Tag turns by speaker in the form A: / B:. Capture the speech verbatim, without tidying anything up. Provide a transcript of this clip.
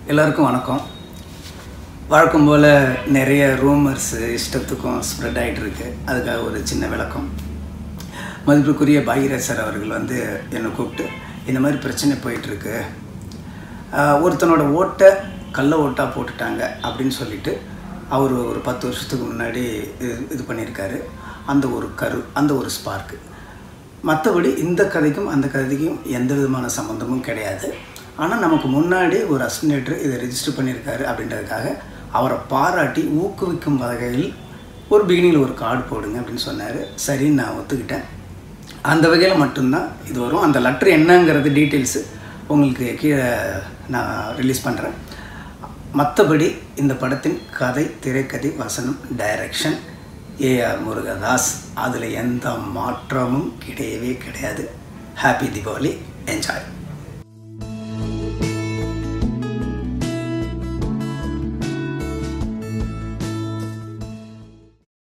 A: எல்லாருக்கும் வணக்கம். வழக்கம் போல் நிறைய ரூமர்ஸு இஷ்டத்துக்கும் ஸ்ப்ரெட் ஆகிட்டு இருக்கு. அதுக்காக ஒரு சின்ன விளக்கம். மதிப்புக்குரிய பாகிராஜ் சார் அவர்கள் வந்து என்னை கூப்பிட்டு இந்த மாதிரி பிரச்சனை போயிட்டுருக்கு, ஒருத்தனோட ஓட்டை கள்ள ஓட்டாக போட்டுட்டாங்க அப்படின்னு சொல்லிட்டு அவர் ஒரு பத்து வருஷத்துக்கு முன்னாடி இது இது பண்ணியிருக்காரு. அந்த ஒரு கரு, அந்த ஒரு ஸ்பார்க்கு. மற்றபடி இந்த கதைக்கும் அந்த கதைக்கும் எந்த விதமான சம்மந்தமும் கிடையாது. ஆனால் நமக்கு முன்னாடி ஒரு அசினேட்டர் இதை ரெஜிஸ்டர் பண்ணியிருக்காரு அப்படின்றதுக்காக அவரை பாராட்டி ஊக்குவிக்கும் வகையில் ஒரு பிகினிங்கில் ஒரு கார்டு போடுங்க அப்படின்னு சொன்னார். சரின்னு நான் ஒத்துக்கிட்டேன். அந்த வகையில் மட்டும்தான் இது வரும். அந்த லெட்ரு என்னங்கிறது டீட்டெயில்ஸு உங்களுக்கு கீழே நான் ரிலீஸ் பண்ணுறேன். மற்றபடி இந்த படத்தின் கதை, திரைக்கதை, வசனம், டைரக்ஷன் ஏஆர் முருகதாஸ். அதில் எந்த மாற்றமும் கிடையவே கிடையாது. ஹாப்பி தீபாவளி. என்ஜாய்.